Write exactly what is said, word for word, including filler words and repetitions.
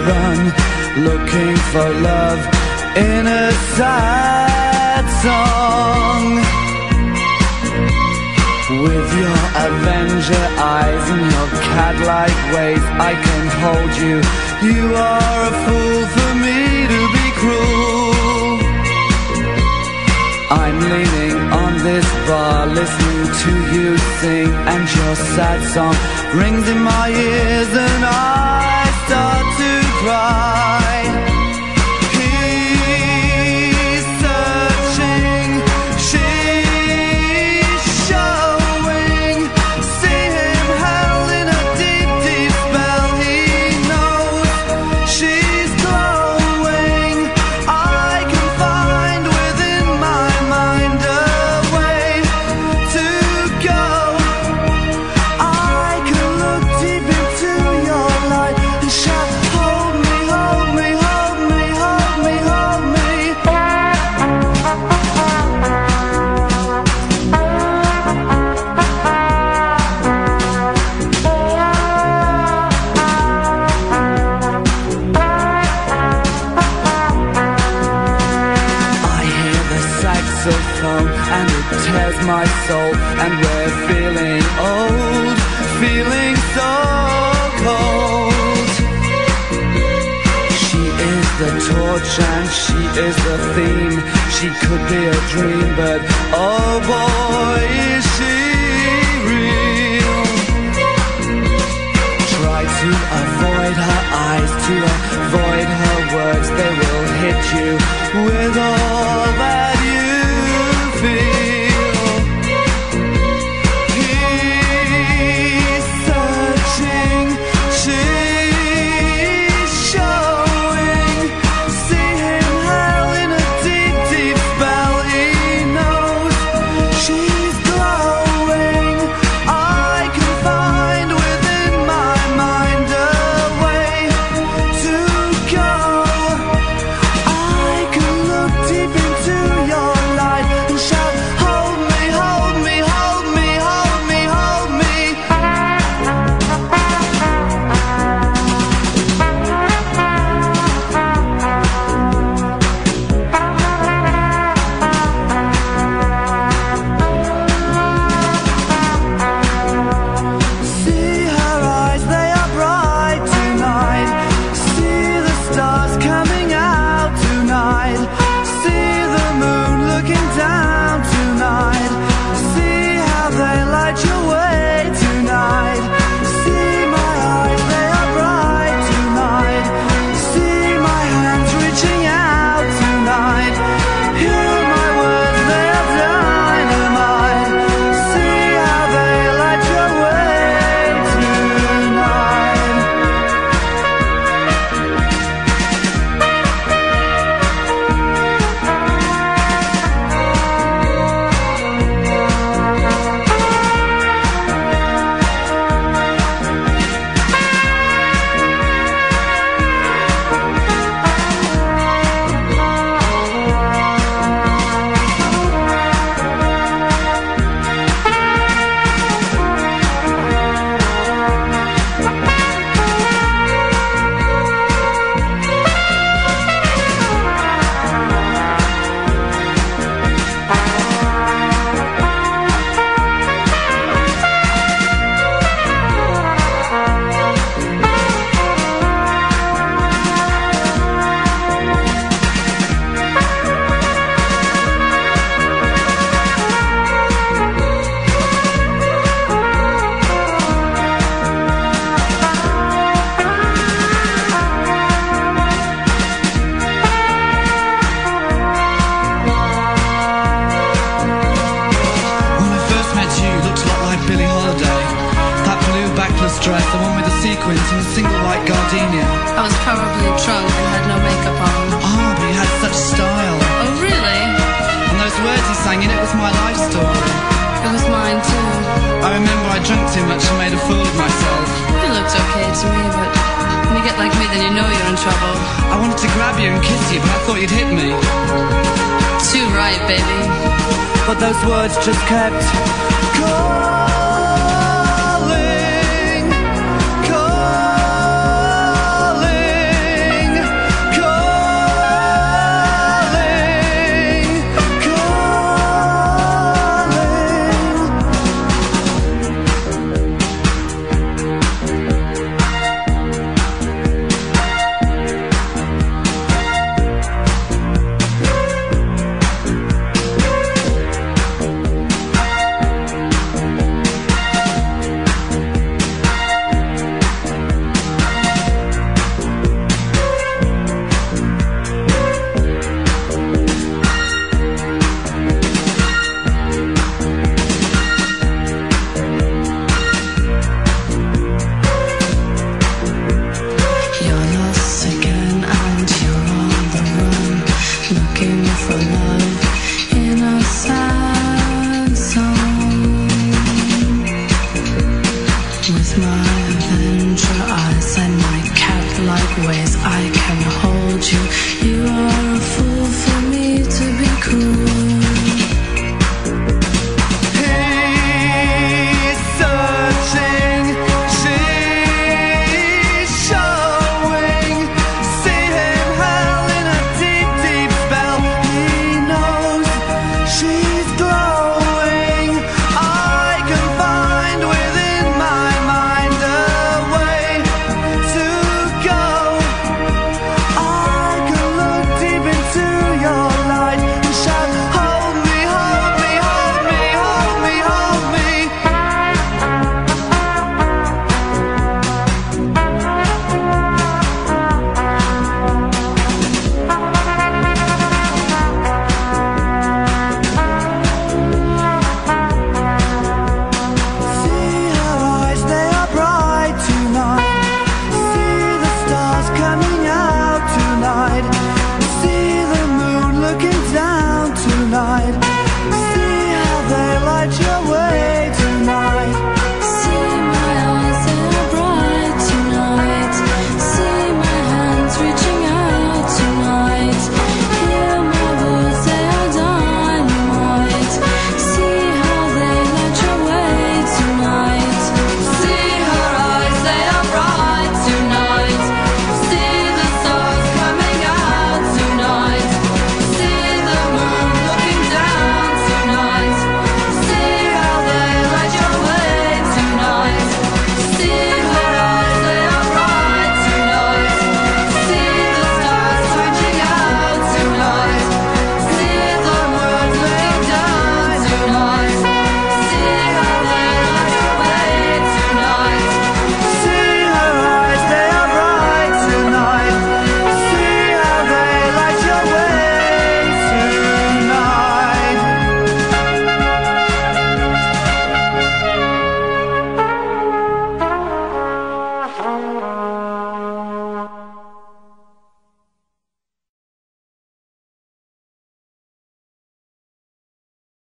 run, looking for love in a sad song. With your Avenger eyes and your cat-like ways, I can hold you. You are a fool for me to be cruel. I'm leaning on this bar, listening to you sing, and your sad song rings in my ears, and I start to cry. He's searching, she's showing. See him held in a deep, deep spell. He knows she's glowing. I can find within my mind a way to go. I can look deep into your light and shout, hold me, hold me, hold me, hold me, hold me. I hear the saxophone and it tears my soul, and we're feeling old, feeling so cold. She is the torch and she is the theme. She could be a dream, but oh boy, is she real. Try to avoid her eyes, to avoid her words. They will hit you with all that you feel. He's searching, she's showing. See him held in a deep, deep spell. He knows she's glowing. I can find within my mind a way to go. I can look deep into your light and shout, hold me, hold me, hold me, hold me, hold me. See her eyes, they are bright tonight. See the stars coming out tonight. See the moon looking down tonight. See how they light your way tonight. See my eyes, they are bright tonight. See my hands reaching out tonight. Hear my words, they are dynamite. See how they light your way tonight. When I first met you, you looked a lot like Billie Holiday. That blue backless dress, the one with the sequins and the single white gardenia. I was probably drunk and had no makeup on. Ah, but you had such style. Oh, really? And those words you sang in it was my life story. It was mine too. I remember I drank too much and made a fool of myself. You looked okay to me, but when you get like me, then you know you're in trouble. I wanted to grab you and kiss you, but I thought you'd hit me. Too right, baby. But those words just kept calling, calling. ways I can